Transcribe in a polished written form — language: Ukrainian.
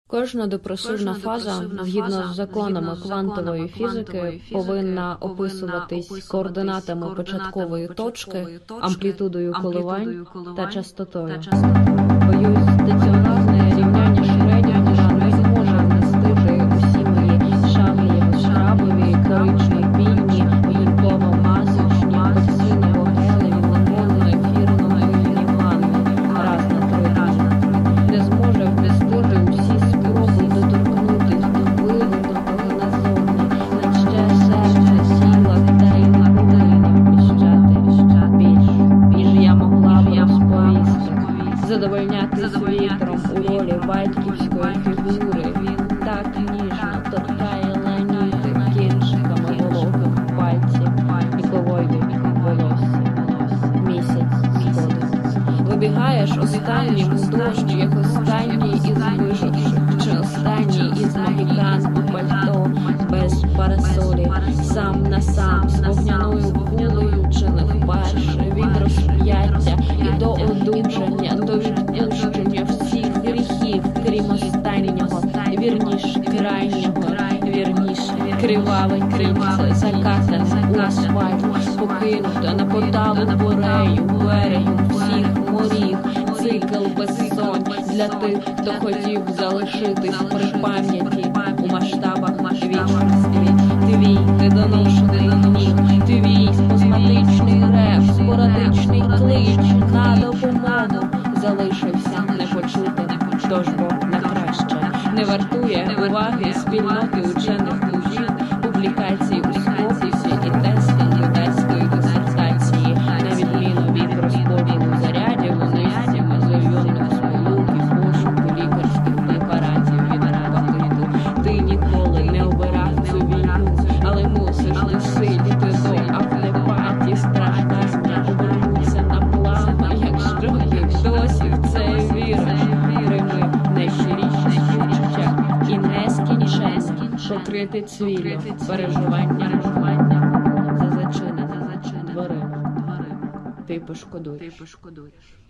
Кожна депресивна фаза, згідно з законами квантової фізики, повинна описуватись координатами початкової точки, амплітудою коливань та частотою. Боюсь, стаціонарне рівняння Шрёдінгера не зможе вмістити усі мої шагліво-шкрабові, корично-пільні, гірково-масочні, апельсиново-гелеві, лимонно, ефірно-мильні ванни раз на 3 дні. Не зможе вмістити усі спроби доторкнутись до вивернутого назовні, наче серце, сіла та й не повинні вміщати більш, ніж я могла б розповісти. Задовольнятись вітром у ролі батьківської фігури, він так ніжно торкає ланіти кінчиками вологих пальців і ковойди волосся. Місяць сходить. Вибігаєш останнім у дощ, як останній із виживших, чи останній із магікан у пальто, без парасолі, сам на сам, з вогняною кулею, чи не вперше, від розп'яття і до одужання, до відпущення всіх гріхів, крім останнього, вірніш крайнього, вірніш криваве кільце, закатане у асфальт, покинуте на поталу борею, берегу всіх морів, цикл безсонь для тих, хто хотів залишитись при пам'яті у масштабах вічності. Твій недоношений гнів, твій спазматичний рев, спорадичний клич на допомогу залишився непочутим, тож бо на краще. Не вартує уваги спільноти учених мужів, публікацій у Скопусі і тести видацької дисертації, на відміну від розподілу зарядів у низці мезойонних сполук і пошуку лікарських препаратів від гепатиту. Ти ніколи не обирав цю війну, але мусиш насидіти до апнепатії, страждання обернуться на плами, якщо ти досі в це віриш. Прийми найщиріші співчуття і нескінченно покрити цвіллю переживання за зачиненими дверима. Ти пошкодуєш.